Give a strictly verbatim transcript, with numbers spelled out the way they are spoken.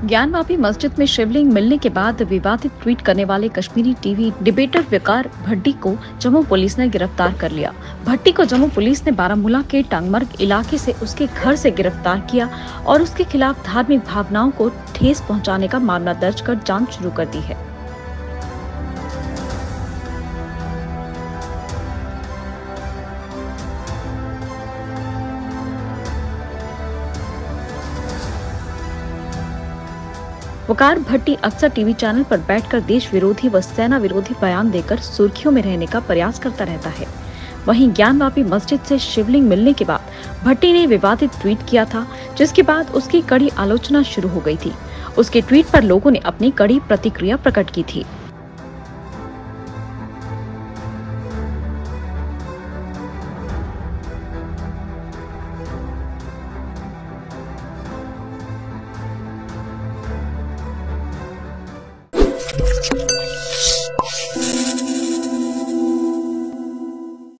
ज्ञानवापी मस्जिद में शिवलिंग मिलने के बाद विवादित ट्वीट करने वाले कश्मीरी टीवी डिबेटर वकार भट्टी को जम्मू पुलिस ने गिरफ्तार कर लिया। भट्टी को जम्मू पुलिस ने बारामूला के टांगमर्ग इलाके से उसके घर से गिरफ्तार किया और उसके खिलाफ धार्मिक भावनाओं को ठेस पहुंचाने का मामला दर्ज कर जांच शुरू कर दी है। वकार भट्टी अक्सर टीवी चैनल पर बैठकर देश विरोधी व सेना विरोधी बयान देकर सुर्खियों में रहने का प्रयास करता रहता है। वहीं ज्ञानवापी मस्जिद से शिवलिंग मिलने के बाद भट्टी ने विवादित ट्वीट किया था, जिसके बाद उसकी कड़ी आलोचना शुरू हो गई थी। उसके ट्वीट पर लोगों ने अपनी कड़ी प्रतिक्रिया प्रकट की थी। you